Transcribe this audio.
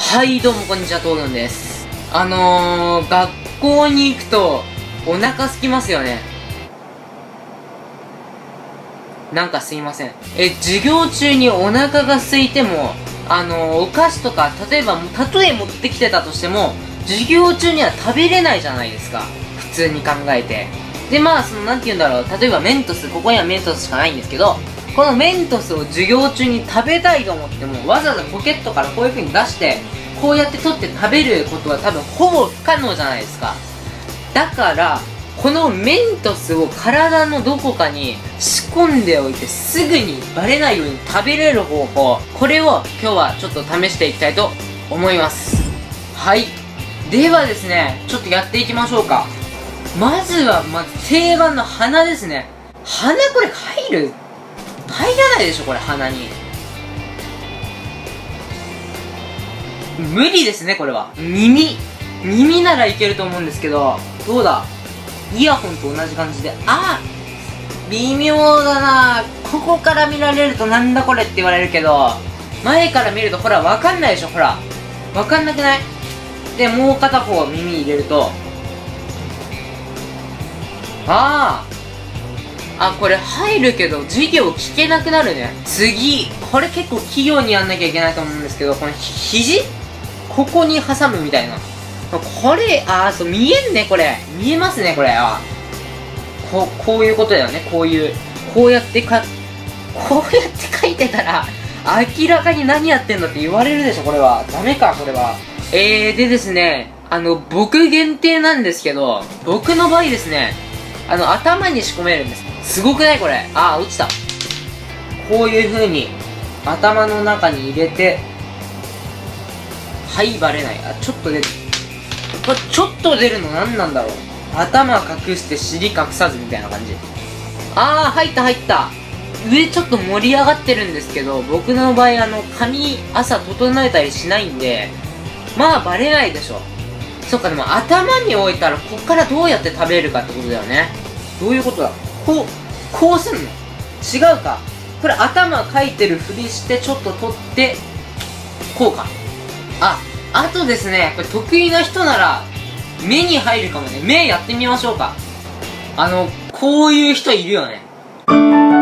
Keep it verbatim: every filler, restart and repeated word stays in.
はい、どうもこんにちは、トードンです。あのー、学校に行くと、お腹空きますよね。なんかすいません。え、授業中にお腹が空いても、あのー、お菓子とか、例えば、例え持ってきてたとしても、授業中には食べれないじゃないですか。普通に考えて。で、まあ、その、なんて言うんだろう。例えばメントス、ここにはメントスしかないんですけど、このメントスを授業中に食べたいと思っても、わざわざポケットからこういう風に出して、こうやって取って食べることは多分ほぼ不可能じゃないですか。だから、このメントスを体のどこかに仕込んでおいてすぐにバレないように食べれる方法、これを今日はちょっと試していきたいと思います。はい。ではですね、ちょっとやっていきましょうか。まずは、まず定番の鼻ですね。鼻これ入る入らないでしょこれ鼻に。無理ですねこれは。耳耳ならいけると思うんですけど、どうだ、イヤホンと同じ感じで、あー微妙だな。ここから見られるとなんだこれって言われるけど、前から見るとほらわかんないでしょ。ほらわかんなくない？でもう片方耳入れると、あーあ、これ入るけど授業聞けなくなるね。次これ結構器用にやんなきゃいけないと思うんですけど、このひ肘ここに挟むみたいな、これ、あーそう見えんね。これ見えますね。これはこう、こういうことだよね。こういうこうやってかこうやって書いてたら明らかに何やってんだって言われるでしょ。これはダメか。これはえーでですね、あの僕限定なんですけど、僕の場合ですね、あの頭に仕込めるんです。すごくないこれ。あー落ちた。こういう風に頭の中に入れて、はい、バレない。あ、ちょっと出る。これちょっと出るの何なんだろう。頭隠して尻隠さずみたいな感じ。あー入った入った。上ちょっと盛り上がってるんですけど、僕の場合あの髪朝整えたりしないんで、まあバレないでしょ。そっか、でも頭に置いたらこっからどうやって食べるかってことだよね。どういうことだ。こうこうすんの違うか。これ頭かいてるふりしてちょっと取ってこうか。あ、あとですね、これ得意な人なら目に入るかもね。目やってみましょうか。あのこういう人いるよね。